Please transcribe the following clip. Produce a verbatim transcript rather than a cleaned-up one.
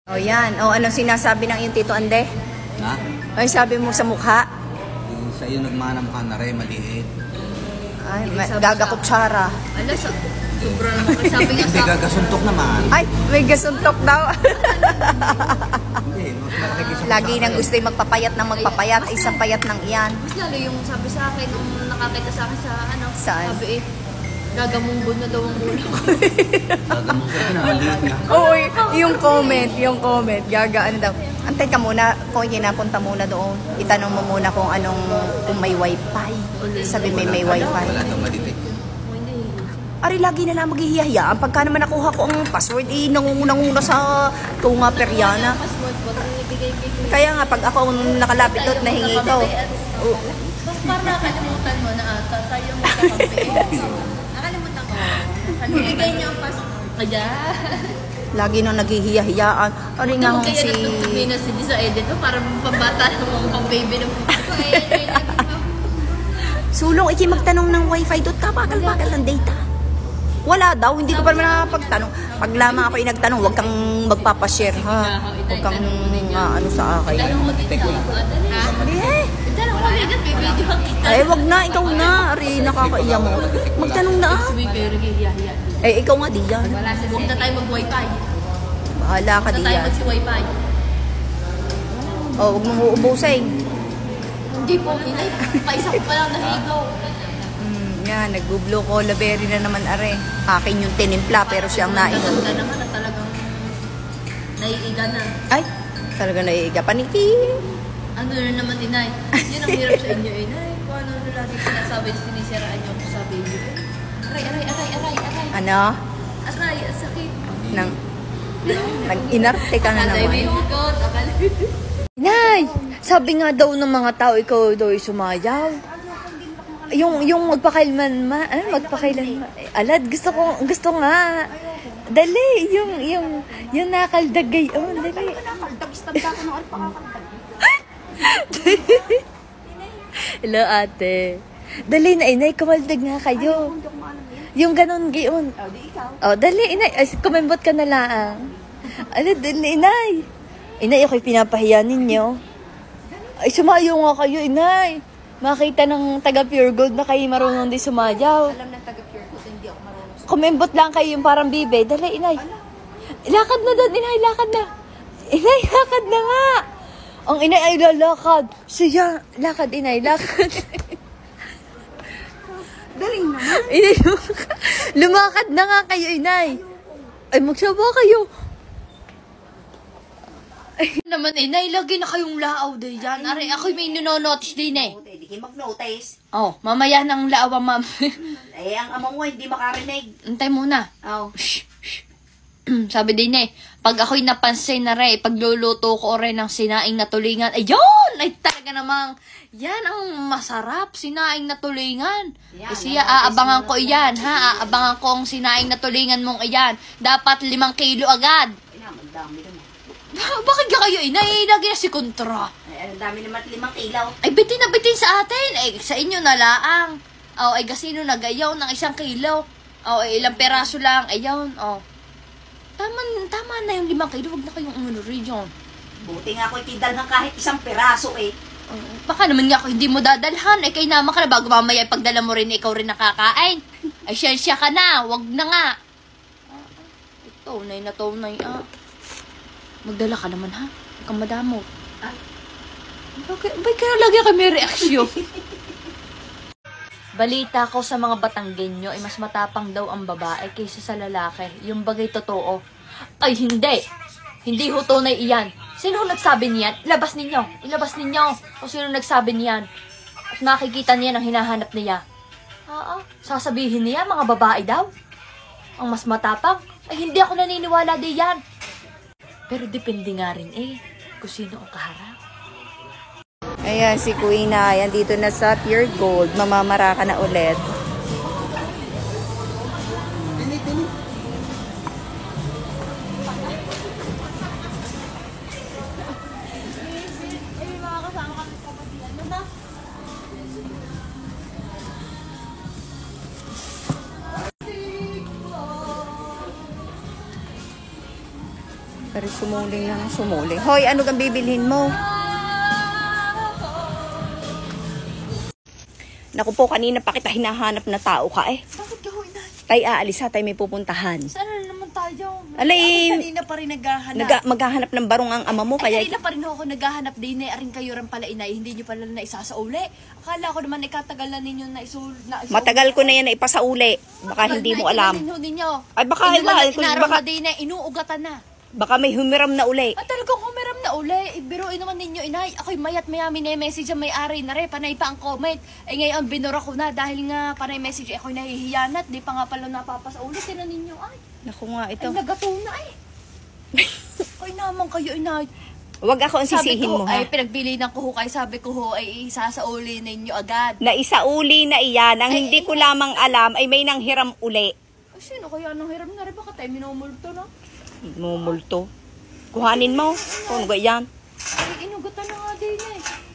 O yan. O anong sinasabi ng iyong Tito Ande? Ha? Ay sabi mo sa mukha? Yung sa iyo nagmana mukha na rin, maliit. Ay, gagakutsara. Ala, sa, sobra naman kasi sabi nga Hindi sa gagasuntok naman. Ay, may gasuntok daw. Hindi, mas malaki gasuntok Lagi sa nang akin. gusto yung magpapayat ng magpapayat. Ay, isang payat ng iyan. mas lalo yung sabi sa akin nung nakakita sa akin sa ano. Saan? Sabi eh, gagamungbon na daw ang ulo ko. Gagamong ka na, maliit nga. Oo, yung comment, yung comment. Gaga, ano daw. Antay ka muna, kung napunta muna doon. Itanong mo muna kung anong, kung may wifi. Sabi may may wifi. Wala daw maliit. Ari, lagi na lang maghihiyahiyaan. Pagka naman nakuha ko ang password, eh, nangunguna-nguna sa tunga peryana. Password ko, ibigay-bigay. Kaya nga, pag ako nakalapit doon, nahingi ito. Oh. Parang nakalimutan mo na ata, tayo magkakampi. Nakalimutan ko. Ibigay niyo ang password. Kaya. Lagi nang naghihiyahiyaan. Ari nga Kaya si... nagtutumi na si sa edit mo, parang pambata ng mga pang-baby ng ko. Ayan, ayan, ayan. Sulong, iki magtanong ng wifi doon. Tabagal-bagal ng data. Wala daw, hindi ko pa naman nakapagtanong. Pag lamang ako yung nagtanong, huwag kang magpapashare, ha? Huwag kang uh, ano sa akin. Dahil mo din ka. Eh, Dahil mo din ka, video kita. ay, wag na, ikaw na. Ari, nakakaiya mo. Magtanong na, ah. Sabi kayo, hiya-hiya. Eh, ikaw nga diyan. Huwag na tayo mag-wifi. Bahala ka Huwag na tayo diyan. mag-wifi. Oh, huwag mong uubusin. Hindi po, inay. Paisa ko pa lang nahigaw. Hmm, yan, nag-blue cola berry na naman, are. Akin yung tinimpla, pero siyang nainom. Naganda naman na talagang naiiga na. Ay, talaga naiiga. Paniki. Ano na naman, inay? Yun ang hirap sa inyo, inay. Kung ano na lagi sinasabi, sinisiraan niyo ako sa baby. Aray, aray, aray, aray, aray. Ano? Aray, ang sakit. Nang, nag-inarte ka na Aday, may naman. hugot. Akala. Nay, sabi nga daw ng mga tao, ikaw daw ay sumayaw. Yung, yung magpakailanman, ma, ano, magpakailanman. Alad, gusto ko, gusto nga. Dali, yung, yung, yung nakaldagay. Oh, dali. Hello, ate. Dali na, inay, kumaldag nga kayo. Yung ganon gayon. Oh, dali, inay. Ay, kumembot ka na lang. Alad, dali, inay. Inay, ako'y pinapahiya ninyo. Ay, sumayo nga kayo, inay. Makita ng taga Pure Gold na kayo marunong di sumayaw. Alam ng taga Pure Gold, hindi ako marunong. Kumembot lang kayo yung parang bibe. Dali, inay. Lakad na doon, inay. Lakad na. Inay, lakad na nga. Ang inay ay lalakad. Siya, lakad, inay. Lakad. Galing naman. Inay, lumakad na nga kayo, inay. Ay, magsaba kayo. Ay, naman, inay. Lagi na kayong laaw din yan. Aray, ako'y may nunonotice din, eh. Hindi kayo mag-notice. Oh, mamaya ng laawa, ma'am. Eh, ang amo mo hindi makarinig. Antay muna. Oh. Sabi din eh, pag ako'y napansin na rin, pagluluto ko rin ng sinaing na tulingan, ayun! Ay talaga namang, yan ang masarap, sinaing na tulingan. Yan, Eh siya, yan, aabangan yan, ko iyan, ha? Aabangan ko ang sinaing na tulingan mong iyan. Dapat limang kilo agad. Ay na, magdami naman. Bakit ka kayo, inay? Lagi na si kontra. Ay, ang dami naman limang ilaw. Ay, bitin na bitin sa atin. Ay, sa inyo na laang. Oh, ay, gasino nagayaw ng isang kilo. Oh, ay, ilang peraso lang. Ayaw, oh. Tama, tama na yung limang kilo. Huwag na kayong umuno rin yun. Buti nga ako itidal ng kahit isang peraso eh. Uh, baka naman nga ako hindi mo dadalhan. Eh, kay naman ka na bago mamaya pagdala mo rin, ikaw rin nakakain. Ay, siyensya ka na. Huwag na nga. Uh, tunay na tunay, ah. Magdala ka naman, ha? Huwag kang madamo. Ah. Bakit, bakit kaya lagi ka may reaksyon? Balita ko sa mga Batanggenyo ay mas matapang daw ang babae kaysa sa lalaki. Yung bagay totoo. Ay, hindi. Hindi ho tunay iyan. Sino ho nagsabi niyan? Ilabas ninyo. Ilabas ninyo. O sino nagsabi niyan? At makikita niya ang hinahanap niya. Oo. Sasabihin niya, mga babae daw. Ang mas matapang. Ay, hindi ako naniniwala di yan. Pero depende nga rin eh. Kung sino ang kaharap. Ayan, si Queen na. Ayan, dito na sa Pure Gold. Mamamara ka na ulit. Ari, sumuling na ng sumuling. Hoy, ano kang bibilhin mo? Naku po, kanina pa kita hinahanap na tao ka eh. Bakit ka ho, inay? Tay, aalis ha, tay may pupuntahan. Saan na naman tayo? Alay, Ako kanina pa rin naghahanap. Naga, maghahanap ng barong ang ama mo, Ay, kaya... kanina pa rin ako naghahanap din eh. Aring kayo rin pala, inay. Hindi nyo pala na isasauli. Akala ko naman ikatagal na ninyo na isul... Na isauli. Matagal ko na yan na ipasauli. Baka hindi mo alam. Ninyo, ninyo. Ay, baka- Inulan- baka- inaraw baka- na din eh. Inuugatan na. Baka may humiram na uli. Ah, talagang humiram na uli. Biruin naman ninyo, inay. Ako'y mayat mayami na message ang may-ari na rin. Panay pa ang comment. Eh ngayon, binura ko na dahil nga panay message. Eh, ako'y nahihiyanat. Di pa nga pala napapasaulit. Tinan ninyo, ay. Naku nga, ito. Ay, nagato na eh. Ay naman kayo, inay. Huwag ako ang Sabi sisihin mo, ko, ha? ay pinagbili ng kuho kay sabi ko ho, ay isasauli ninyo agad. Na isauli na iyan. Ang Ay, hindi ay, ko lamang alam ay may nanghiram uli. Ay, sino kaya nang hiram na rin? Baka tayo minumulto na. Mumulto. Kuhanin mo. Kung ano yan? Ay, inugatan na nga din eh.